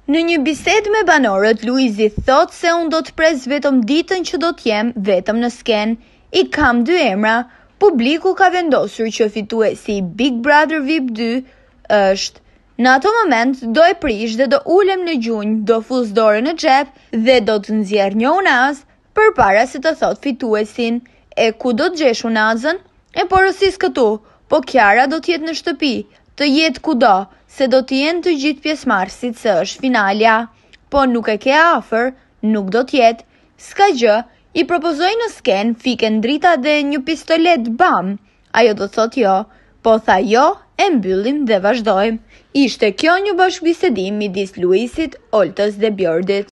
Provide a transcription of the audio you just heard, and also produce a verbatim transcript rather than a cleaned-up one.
Në një bisedë me banorët, Luizi thot se unë do të pres vetëm ditën që do të jem vetëm në sken. I kam dy emra. Publiku ka vendosur që fituesi i Big Brother V I P dy është. Në ato moment do e prish dhe do ulem në gjunjë, do fus dorën në xhep dhe do të nxjerr një unaz përpara se të thot fituesin. E ku do të gjesh unazën? E porosis këtu, po Kiara do të jetë në shtëpi, të jetë kudo, se do të jenë të gjithë pjesëmarrësit se është finalja. Po nuk e ke afër, nuk do të jetë. S'ka gjë, i propozoj në sken, fiken drita dhe një pistolet bam. Ajo do të thot jo, po tha jo, e mbyllim dhe vazhdojmë. Ishte kjo një bashkëbisedim midis Luisit, Oltës dhe Bjordit.